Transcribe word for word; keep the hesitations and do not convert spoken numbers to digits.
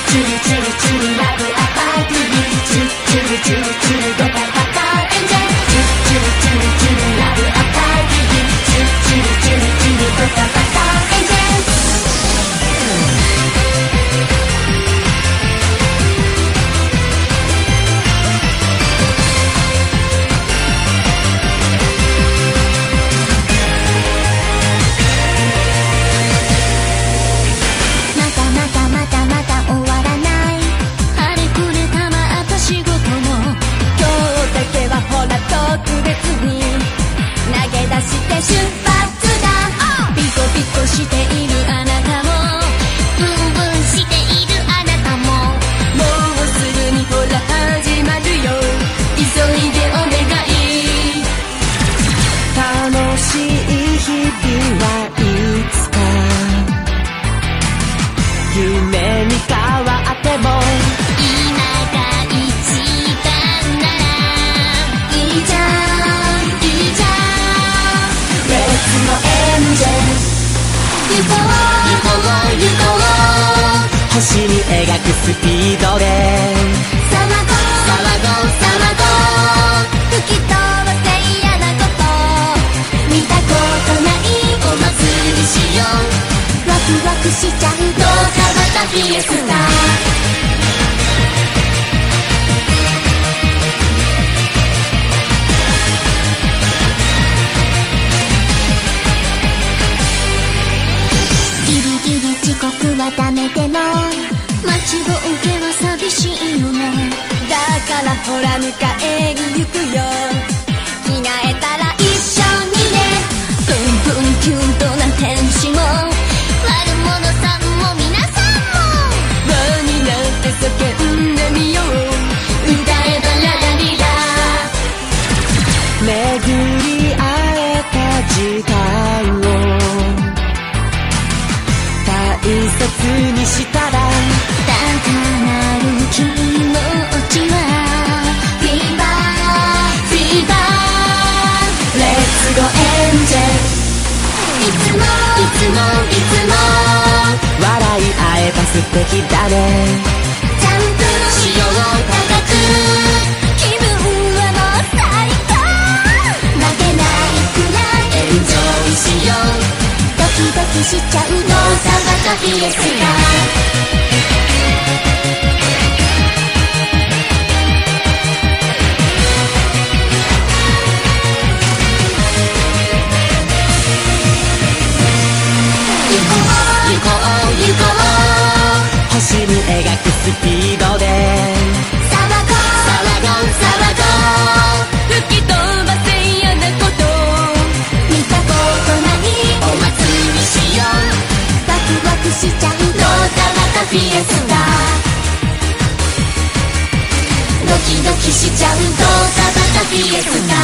チュルチュルチュルラブアパーティーチュルチュルチュルチュルドタパパエンジェルチュルチュルチュルチュルラブアパーティーチュルチュルチュルチュルドタパパエンジェル出発だピコピコしているあなたもブンブンしているあなたももうすぐにほら始まるよ急いでお願い楽しい日々はいつか夢に変わっても今が一番ならいいじゃんいいじゃんレッツゴーエンジェル行こう行こう行こう星に描くスピードで騒ごう騒ごう騒ごう吹き飛ばせ嫌なこと見たことないお祭りしようワクワクしちゃうドタバタフィエスタ遅刻はダメでも待ちぼうけは寂しいよねだからほら迎えに行くよ着替えたら一緒にねプンプンキュンとな天使も悪者さんも皆さんも輪になって叫んでみよう歌えばララリラ巡り会えた時間を大切にしたら高鳴る気持ちはフィーバーフィーバーレッツゴーエンジェルいつもいつもいつも笑い合えば素敵だねジャンプしよう高く気分はもう最高負けないくらいエンジョイしようドキドキしちゃうドタバタフィエスタ行こう行こう行こう星に描くスピードで騒ごう騒ごう騒ごう吹き飛ばせ嫌なこと見たことないお祭りしようワクワクしちゃうドタバタフィエスタドキドキしちゃうドタバタフィエスタ